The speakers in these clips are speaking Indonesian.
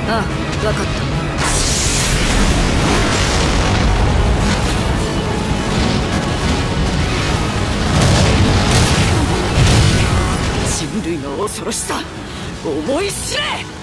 ああ、わかった。人類の恐ろしさ、思い知れ。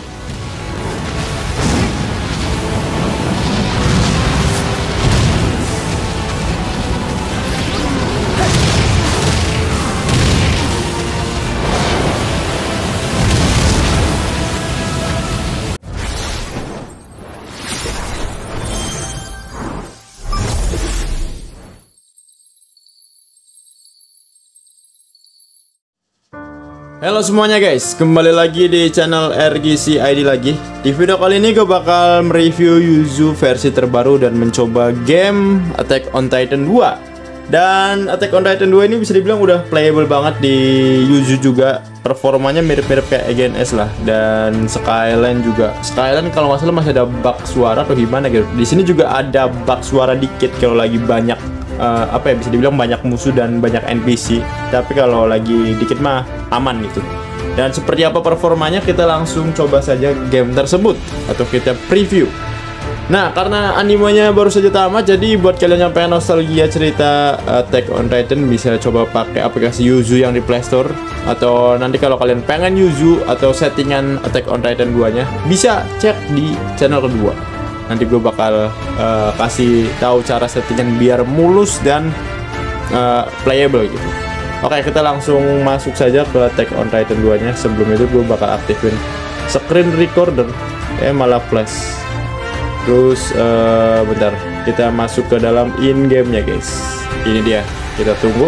Halo semuanya guys, kembali lagi di channel RGC ID lagi. Di video kali ini gue bakal mereview Yuzu versi terbaru dan mencoba game Attack on Titan 2. Dan Attack on Titan 2 ini bisa dibilang udah playable banget di Yuzu juga. Performanya mirip-mirip kayak EGNS lah. Dan Skyline juga. Skyline kalau nggak salah masih ada bug suara atau gimana gitu. Di sini juga ada bug suara dikit kalau lagi banyak apa ya, bisa dibilang banyak musuh dan banyak NPC. Tapi kalau lagi dikit mah aman gitu. Dan seperti apa performanya, kita langsung coba saja game tersebut atau kita preview. Nah, karena animenya baru saja tamat, jadi buat kalian yang pengen nostalgia cerita Attack on Titan bisa coba pakai aplikasi Yuzu yang di Play Store. Atau nanti kalau kalian pengen Yuzu atau settingan Attack on Titan 2-nya, bisa cek di channel kedua. Nanti gue bakal kasih tahu cara settingan biar mulus dan playable gitu. Oke, kita langsung masuk saja ke Attack on Titan 2-nya. Sebelum itu gue bakal aktifin screen recorder. Malah flash. Terus bentar, kita masuk ke dalam in game-nya guys. Ini dia, kita tunggu.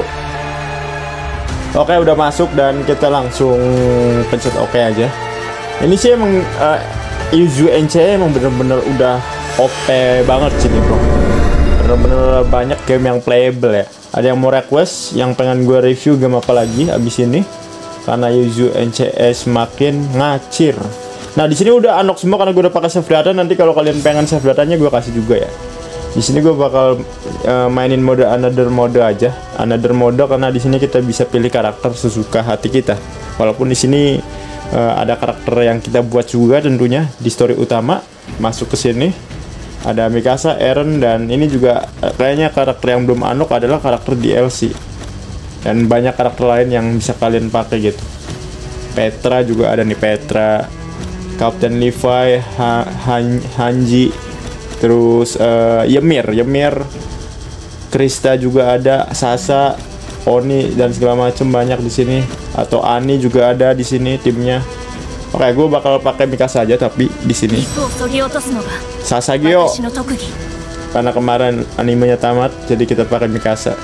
Oke, udah masuk dan kita langsung pencet oke aja. Ini sih emang Yuzu NC emang bener-bener udah OP banget sih nih bro. Bener-bener banyak game yang playable ya. Ada yang mau request, yang pengen gue review game apa lagi abis ini? Karena Yuzu NCS makin ngacir. Nah di sini udah unlock semua karena gue udah pakai save data. Nanti kalau kalian pengen save datanya gue kasih juga ya. Di sini gue bakal mainin mode another mode aja. Another mode karena di sini kita bisa pilih karakter sesuka hati kita. Walaupun di sini ada karakter yang kita buat juga tentunya di story utama. Masuk ke sini ada Mikasa, Eren, dan ini juga kayaknya karakter yang belum unlock adalah karakter DLC. Dan banyak karakter lain yang bisa kalian pakai gitu. Petra juga ada nih, Petra, Captain Levi, Hanji, terus Ymir, Krista juga ada, Sasa, Oni dan segala macam banyak di sini. Atau Ani juga ada di sini timnya. Oke, gue bakal pakai Mikasa aja tapi di sini Sasageo. Karena kemarin animenya tamat, jadi kita pakai Mikasa.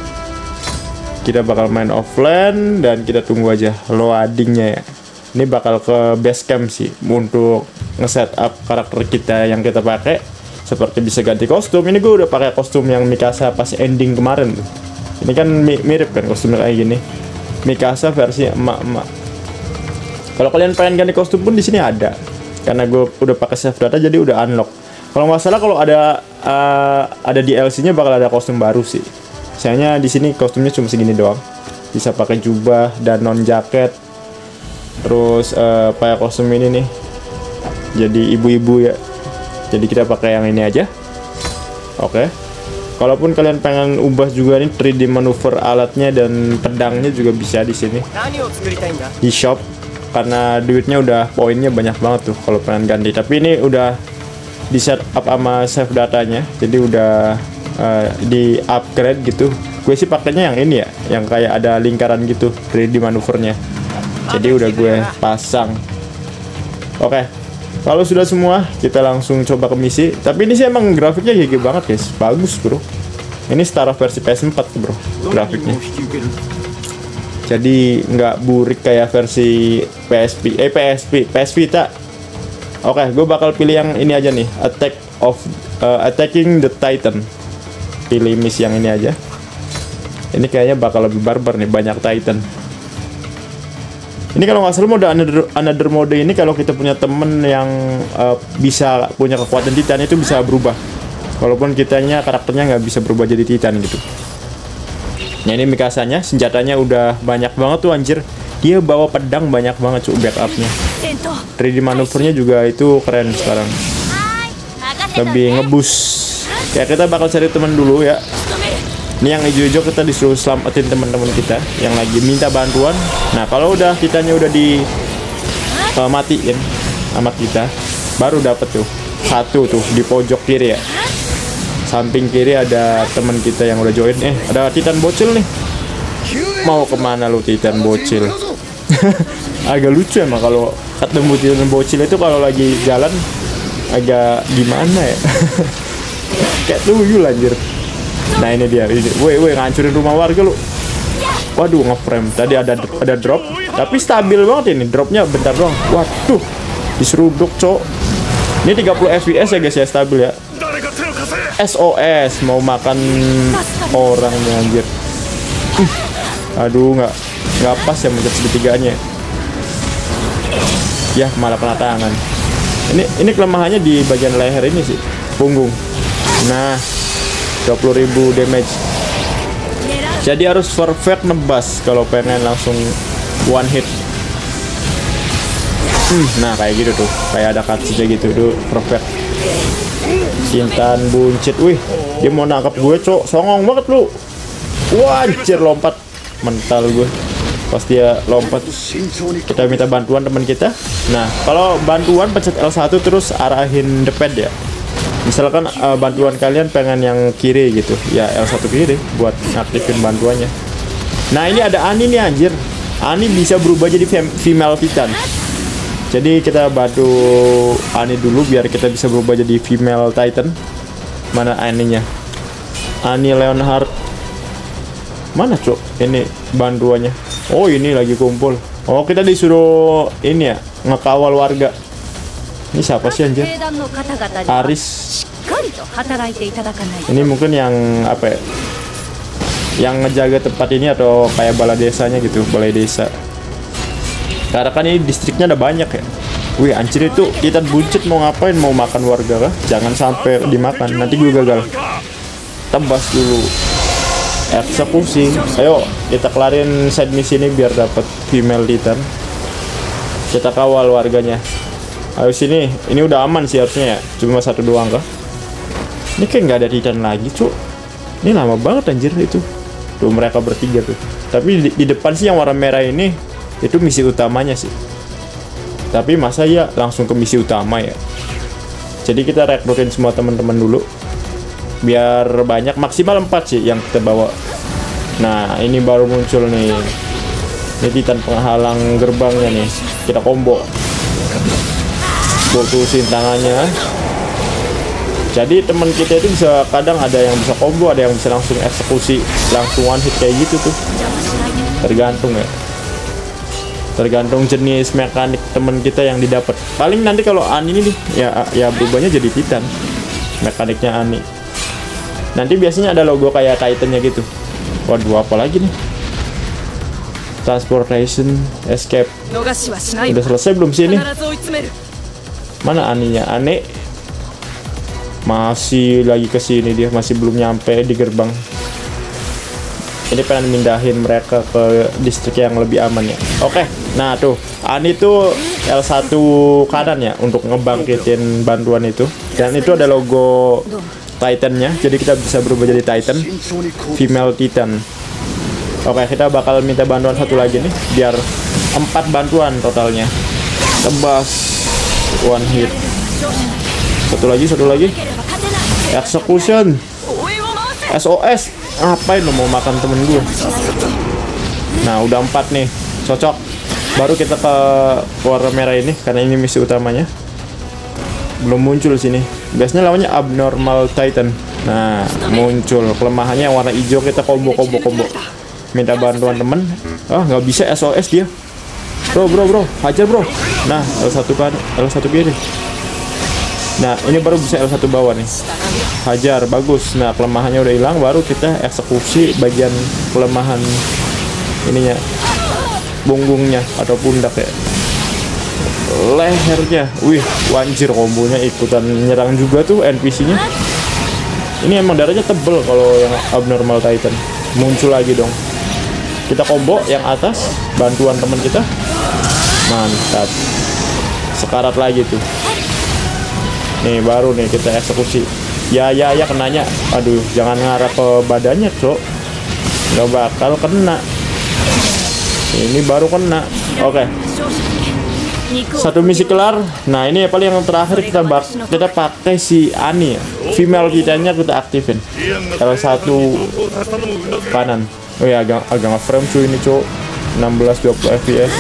Kita bakal main offline dan kita tunggu aja loadingnya ya. Ini bakal ke base camp sih untuk nge-setup karakter kita yang kita pakai. Seperti bisa ganti kostum. Ini gue udah pakai kostum yang Mikasa pas ending kemarin tuh. Ini kan mirip kan kostumnya kayak gini. Mikasa versi emak-emak. Kalau kalian pengen ganti kostum pun di sini ada. Karena gue udah pakai save data jadi udah unlock. Kalau nggak salah kalau ada DLC-nya bakal ada kostum baru sih. Sayangnya di sini kostumnya cuma segini doang. Bisa pakai jubah dan non jaket. Terus pakai kostum ini nih. Jadi ibu-ibu ya. Jadi kita pakai yang ini aja. Oke. Kalaupun kalian pengen ubah juga nih 3D manuver alatnya dan pedangnya juga bisa di sini. Di shop. Karena duitnya udah poinnya banyak banget tuh kalau pengen ganti. Tapi ini udah di setup sama save datanya. Jadi udah di upgrade gitu. Gue sih pakainya yang ini ya, yang kayak ada lingkaran gitu 3D manuvernya. Jadi udah gue pasang. Oke. Kalau sudah semua, kita langsung coba ke misi. Tapi ini sih emang grafiknya GG banget guys. Bagus bro. Ini setara versi PS4 bro, grafiknya. Jadi nggak burik kayak versi PS Vita. Oke, gue bakal pilih yang ini aja nih, Attacking the Titan. Pilih misi yang ini aja. Ini kayaknya bakal lebih barbar nih, banyak Titan. Ini kalau nggak salah mode another mode ini kalau kita punya temen yang bisa punya kekuatan Titan itu bisa berubah. Walaupun kitanya karakternya nggak bisa berubah jadi Titan gitu. Nah ini Mikasanya, senjatanya udah banyak banget tuh anjir. Dia bawa pedang banyak banget cuy backupnya. 3D manuvernya juga itu keren sekarang, lebih ngebus. Ya kita bakal cari teman dulu ya. Ini yang hijau-hijau kita disuruh selamatin teman-teman kita yang lagi minta bantuan. Nah kalau udah kitanya udah di matiin amat kita, baru dapet tuh satu tuh di pojok kiri ya, samping kiri ada teman kita yang udah join. Ada Titan bocil nih. Mau kemana lu Titan bocil? Agak lucu emang kalau ketemu Titan bocil itu kalau lagi jalan agak gimana ya. Kayak tuyul anjir. Nah ini dia, woi ngancurin rumah warga lu. Waduh ngeframe. Tadi ada drop, tapi stabil banget ini dropnya, bentar doang. Waduh, diseruduk cok. Ini 30 fps ya guys ya, stabil ya. SOS mau makan orang nih anjir. Aduh nggak pas ya mencet segitiganya. Ya malah kena tangan. Ini kelemahannya di bagian leher ini sih, punggung. Nah 20.000 damage. Jadi harus perfect nebas kalau pengen langsung one hit. Nah kayak gitu tuh, kayak ada cutscene gitu tuh, perfect. Titan buncit, wih dia mau nangkap gue cok, songong banget lu. Wah anjir, lompat mental gue pas dia lompat. Kita minta bantuan teman kita. Nah kalau bantuan pencet L1 terus arahin the pad ya. Misalkan bantuan kalian pengen yang kiri gitu ya, L1 kiri buat aktifin bantuannya. Nah ini ada Ani nih anjir. Ani bisa berubah jadi female Titan. Jadi kita bantu Ani dulu biar kita bisa berubah jadi female Titan. Mana Aninya? Ani Leonhard. Mana cok? Ini bantuannya. Oh ini lagi kumpul. Oh kita disuruh ini ya, ngekawal warga. Ini siapa sih anjir? Aris. Ini mungkin yang apa ya? Yang ngejaga tempat ini atau kayak balai desanya gitu, balai desa. Karena kan ini distriknya ada banyak ya. Wih anjir, itu kita buncit mau ngapain? Mau makan warga kah? Jangan sampai dimakan, nanti gue gagal. Tebas dulu. Eksekusi. Ayo kita kelarin side mission ini biar dapat female Titan. Kita kawal warganya. Ayo sini, ini udah aman sih harusnya ya. Cuma satu doang kah? Ini kayak nggak ada Titan lagi cuk. Ini lama banget anjir itu. Tuh mereka bertiga tuh. Tapi di depan sih yang warna merah ini itu misi utamanya sih. Tapi masa ya langsung ke misi utama ya. Jadi kita rekrutin semua teman-teman dulu. Biar banyak, maksimal 4 sih yang kita bawa. Nah ini baru muncul nih. Ini Titan penghalang gerbangnya nih. Kita combo. Putusin tangannya. Jadi teman kita itu bisa, kadang ada yang bisa combo, ada yang bisa langsung eksekusi, langsung one hit kayak gitu tuh. Tergantung ya. Tergantung jenis mekanik teman kita yang didapat. Paling nanti kalau Ani ini ya berubahnya jadi Titan. Mekaniknya Ani. Nanti biasanya ada logo kayak Titannya gitu. Waduh apa lagi nih? Transportation, escape. Udah selesai belum sih ini? Mana Aninya? Ane masih lagi kesini, dia masih belum nyampe di gerbang. Ini pengen mindahin mereka ke distrik yang lebih aman ya. Oke, nah tuh Ani tuh L1 kanan ya untuk ngebangkitin bantuan itu. Dan itu ada logo Titannya, jadi kita bisa berubah jadi Titan, female Titan. Oke, kita bakal minta bantuan satu lagi nih, biar 4 bantuan totalnya. Tebas. One hit. Satu lagi. Execution. SOS. Ngapain lo mau makan temen gue? Nah udah 4 nih, cocok. Baru kita ke warna merah ini karena ini misi utamanya. Belum muncul sini. Biasanya lawannya abnormal Titan. Nah muncul kelemahannya yang warna hijau. Kita combo. Minta bantuan temen. Nggak bisa SOS dia. Bro, hajar bro. Nah, L1 kan, L1 kiri. Nah, ini baru bisa L1 bawah nih. Hajar, bagus. Nah, kelemahannya udah hilang, baru kita eksekusi bagian kelemahan ininya, punggungnya atau pundak ya. Lehernya, wih, wanjir kombonya ikutan nyerang juga tuh NPC-nya. Ini emang darahnya tebel kalau yang abnormal Titan. Muncul lagi dong. Kita combo yang atas, bantuan teman kita. Mantap. sekarat lagi tuh. Nih baru nih kita eksekusi. Ya kenanya. Aduh, jangan ngarah ke badannya, Cok. Nggak bakal kena. Ini baru kena. Oke. Satu misi kelar. Nah, ini paling yang terakhir kita pakai si Ani ya. Female titannya kita aktifin. Kalau satu kanan. Oh ya, agak nge-frame cuy ini, Cok. 16-20 fps.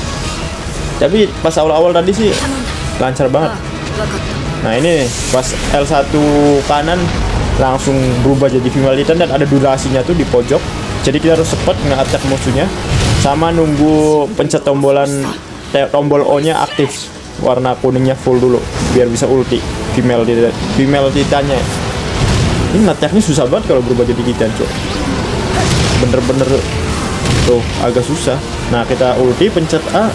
Tapi pas awal-awal tadi sih lancar banget. Nah ini nih, pas L1 kanan langsung berubah jadi female titan dan ada durasinya tuh di pojok. Jadi kita harus cepet nge-attack musuhnya sama nunggu pencet tombol O nya aktif, warna kuningnya full dulu biar bisa ulti female titannya. Ini nge-attacknya susah banget kalau berubah jadi titan, Cok. Bener-bener tuh agak susah. Nah kita ulti pencet A,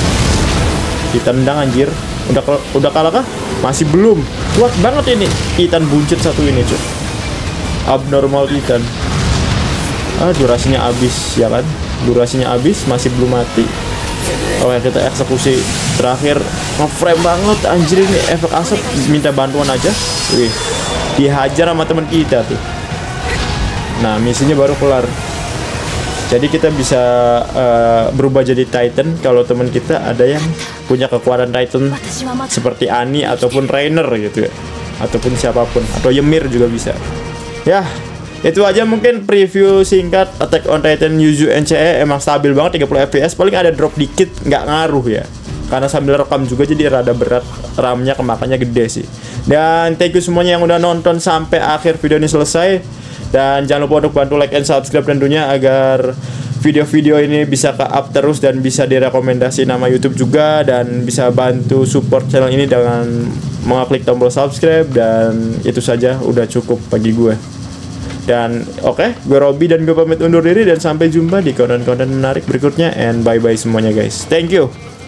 ditendang anjir. Udah kalah kah? Masih belum. Kuat banget ini titan buncit satu ini, Cuk. Abnormal titan. Durasinya habis ya kan? Durasinya habis, masih belum mati. Oke, kita eksekusi terakhir. Nge-frame banget anjir ini, efek asap. Minta bantuan aja. Wih. Dihajar sama teman kita tuh. Nah, misinya baru kelar. Jadi kita bisa berubah jadi Titan kalau teman kita ada yang punya kekuatan Titan seperti Ani ataupun Rainer gitu ya, ataupun siapapun, atau Ymir juga bisa. Ya, itu aja mungkin preview singkat Attack on Titan Yuzu NCE. Emang stabil banget 30 fps, paling ada drop dikit nggak ngaruh ya. Karena sambil rekam juga jadi rada berat, RAM-nya kemakannya gede sih. Dan thank you semuanya yang udah nonton sampai akhir video ini selesai. Dan jangan lupa untuk bantu like and subscribe tentunya agar video-video ini bisa ke-up terus dan bisa direkomendasi nama YouTube juga, dan bisa bantu support channel ini dengan mengklik tombol subscribe. Dan itu saja udah cukup bagi gue. Dan oke, gue Robby dan gue pamit undur diri dan sampai jumpa di konten-konten menarik berikutnya, and bye-bye semuanya guys. Thank you.